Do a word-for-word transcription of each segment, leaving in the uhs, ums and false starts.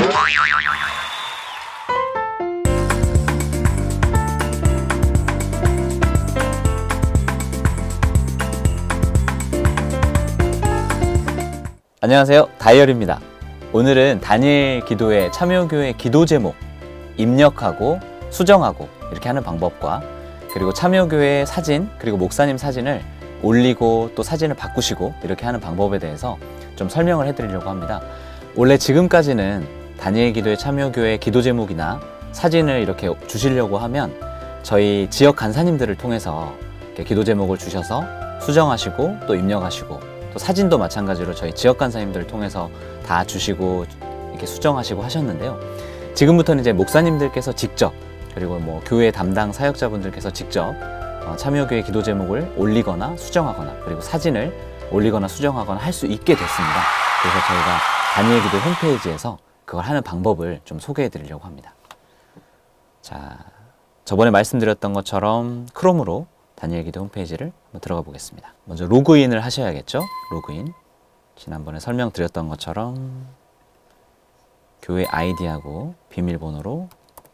안녕하세요, 다이얼입니다. 오늘은 다니엘 기도회 참여교회 기도 제목 입력하고 수정하고 이렇게 하는 방법과 그리고 참여교회 사진 그리고 목사님 사진을 올리고 또 사진을 바꾸시고 이렇게 하는 방법에 대해서 좀 설명을 해드리려고 합니다. 원래 지금까지는 다니엘 기도회 참여교회 기도 제목이나 사진을 이렇게 주시려고 하면 저희 지역 간사님들을 통해서 이렇게 기도 제목을 주셔서 수정하시고 또 입력하시고 또 사진도 마찬가지로 저희 지역 간사님들을 통해서 다 주시고 이렇게 수정하시고 하셨는데요. 지금부터는 이제 목사님들께서 직접 그리고 뭐 교회 담당 사역자분들께서 직접 참여교회 기도 제목을 올리거나 수정하거나 그리고 사진을 올리거나 수정하거나 할 수 있게 됐습니다. 그래서 저희가 다니엘 기도 홈페이지에서 그걸 하는 방법을 좀 소개해 드리려고 합니다. 자, 저번에 말씀드렸던 것처럼 크롬으로 다니엘 기도 홈페이지를 한번 들어가 보겠습니다. 먼저 로그인을 하셔야겠죠? 로그인. 지난번에 설명드렸던 것처럼 교회 아이디하고 비밀번호로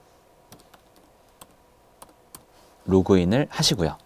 로그인을 하시고요.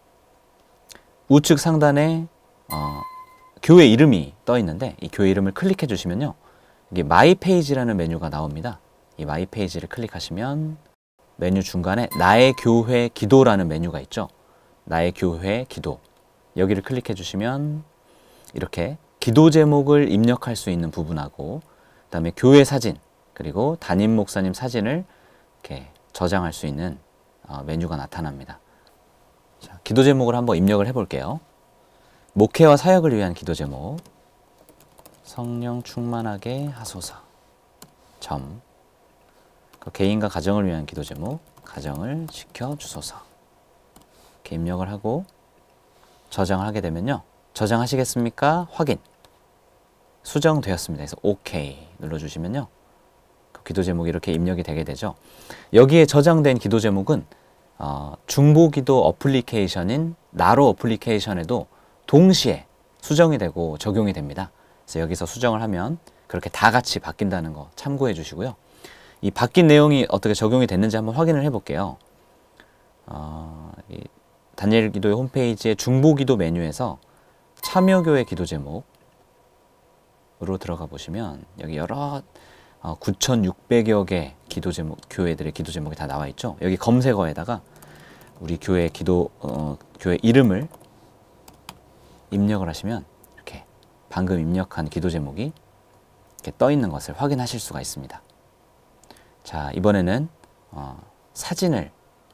우측 상단에 어, 교회 이름이 떠 있는데 이 교회 이름을 클릭해 주시면요. 이게 마이 페이지라는 메뉴가 나옵니다. 이 마이 페이지를 클릭하시면 메뉴 중간에 나의 교회 기도라는 메뉴가 있죠. 나의 교회 기도. 여기를 클릭해 주시면 이렇게 기도 제목을 입력할 수 있는 부분하고 그 다음에 교회 사진 그리고 담임 목사님 사진을 이렇게 저장할 수 있는 어, 메뉴가 나타납니다. 자, 기도 제목을 한번 입력을 해 볼게요. 목회와 사역을 위한 기도 제목 성령 충만하게 하소서 점 그 개인과 가정을 위한 기도 제목 가정을 지켜주소서 이렇게 입력을 하고 저장을 하게 되면요. 저장하시겠습니까? 확인. 수정되었습니다. 그래서 오케이 눌러주시면요. 그 기도 제목이 이렇게 입력이 되게 되죠. 여기에 저장된 기도 제목은 어, 중보기도 어플리케이션인 나로 어플리케이션에도 동시에 수정이 되고 적용이 됩니다. 그래서 여기서 수정을 하면 그렇게 다 같이 바뀐다는 거 참고해 주시고요. 이 바뀐 내용이 어떻게 적용이 됐는지 한번 확인을 해 볼게요. 어, 이 다니엘 기도회 홈페이지의 중보기도 메뉴에서 참여교회 기도 제목으로 들어가 보시면 여기 여러 어, 구천육백여 개 기도 제목, 교회들의 기도 제목이 다 나와 있죠. 여기 검색어에다가 우리 교회 기도, 어, 교회 이름을 입력을 하시면 이렇게 방금 입력한 기도 제목이 이렇게 떠 있는 것을 확인하실 수가 있습니다. 자, 이번에는 어, 사진을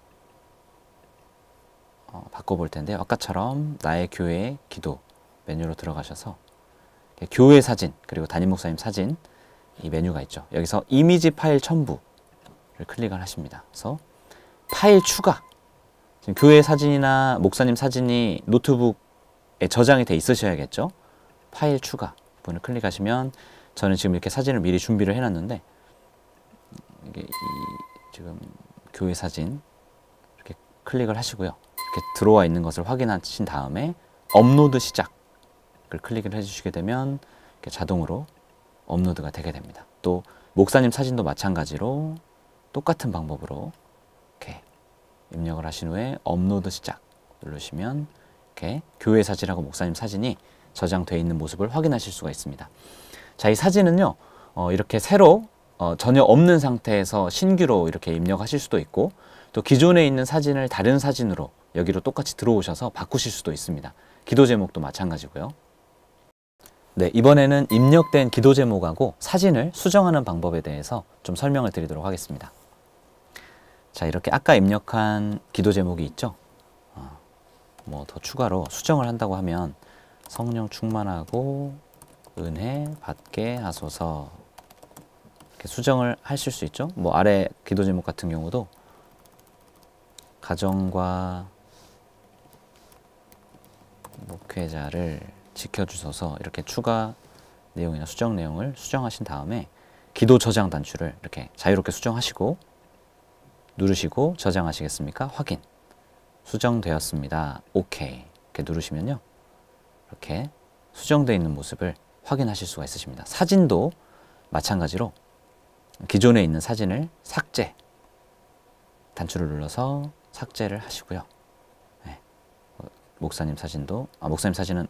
어, 바꿔볼 텐데요. 아까처럼 나의 교회 기도 메뉴로 들어가셔서 교회 사진 그리고 담임 목사님 사진 이 메뉴가 있죠. 여기서 이미지 파일 첨부를 클릭을 하십니다. 그래서 파일 추가 지금 교회 사진이나 목사님 사진이 노트북에 저장이 돼 있으셔야겠죠. 파일 추가 부분을 클릭하시면 저는 지금 이렇게 사진을 미리 준비를 해놨는데 이게 이 지금 교회 사진 이렇게 클릭을 하시고요. 이렇게 들어와 있는 것을 확인하신 다음에 업로드 시작을 클릭을 해주시게 되면 이렇게 자동으로 업로드가 되게 됩니다. 또 목사님 사진도 마찬가지로 똑같은 방법으로 이렇게 입력을 하신 후에 업로드 시작 누르시면 이렇게 교회 사진하고 목사님 사진이 저장되어 있는 모습을 확인하실 수가 있습니다. 자, 이 사진은요 어, 이렇게 새로 어, 전혀 없는 상태에서 신규로 이렇게 입력하실 수도 있고 또 기존에 있는 사진을 다른 사진으로 여기로 똑같이 들어오셔서 바꾸실 수도 있습니다. 기도 제목도 마찬가지고요. 네, 이번에는 입력된 기도 제목하고 사진을 수정하는 방법에 대해서 좀 설명을 드리도록 하겠습니다. 자, 이렇게 아까 입력한 기도 제목이 있죠. 어, 뭐 더 추가로 수정을 한다고 하면 성령 충만하고 은혜 받게 하소서 이렇게 수정을 하실 수 있죠. 뭐 아래 기도 제목 같은 경우도 가정과 목회자를 지켜주소서 이렇게 추가 내용이나 수정 내용을 수정하신 다음에 기도 저장 단추를 이렇게 자유롭게 수정하시고 누르시고 저장하시겠습니까? 확인. 수정되었습니다. 오케이. 이렇게 누르시면요. 이렇게 수정되어 있는 모습을 확인하실 수가 있으십니다. 사진도 마찬가지로 기존에 있는 사진을 삭제, 단추를 눌러서 삭제를 하시고요. 네. 목사님 사진도, 아, 목사님 사진은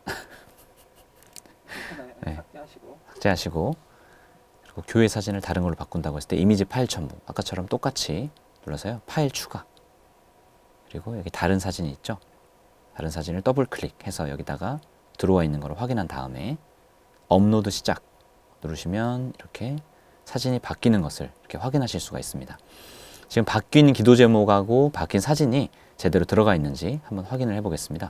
네. 삭제하시고, 그리고 교회 사진을 다른 걸로 바꾼다고 했을 때 이미지 파일 첨부, 아까처럼 똑같이 눌러서요. 파일 추가, 그리고 여기 다른 사진이 있죠. 다른 사진을 더블 클릭해서 여기다가 들어와 있는 걸 확인한 다음에 업로드 시작 누르시면 이렇게 사진이 바뀌는 것을 이렇게 확인하실 수가 있습니다. 지금 바뀐 기도 제목하고 바뀐 사진이 제대로 들어가 있는지 한번 확인을 해 보겠습니다.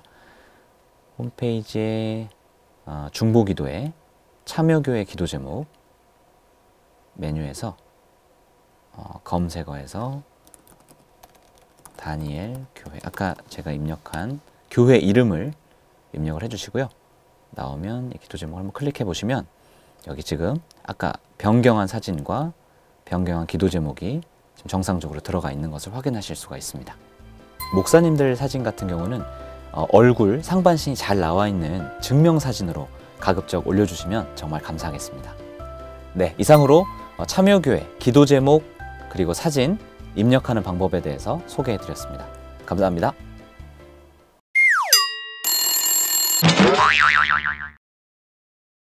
홈페이지에 어, 중보기도회 참여교회 기도 제목 메뉴에서 어, 검색어에서 다니엘 교회, 아까 제가 입력한 교회 이름을 입력을 해주시고요. 나오면 이 기도 제목을 한번 클릭해 보시면 여기 지금 아까 변경한 사진과 변경한 기도 제목이 지금 정상적으로 들어가 있는 것을 확인하실 수가 있습니다. 목사님들 사진 같은 경우는 어, 얼굴 상반신이 잘 나와 있는 증명사진으로 가급적 올려주시면 정말 감사하겠습니다. 네, 이상으로 어, 참여교회 기도 제목 그리고 사진 입력하는 방법에 대해서 소개해 드렸습니다. 감사합니다.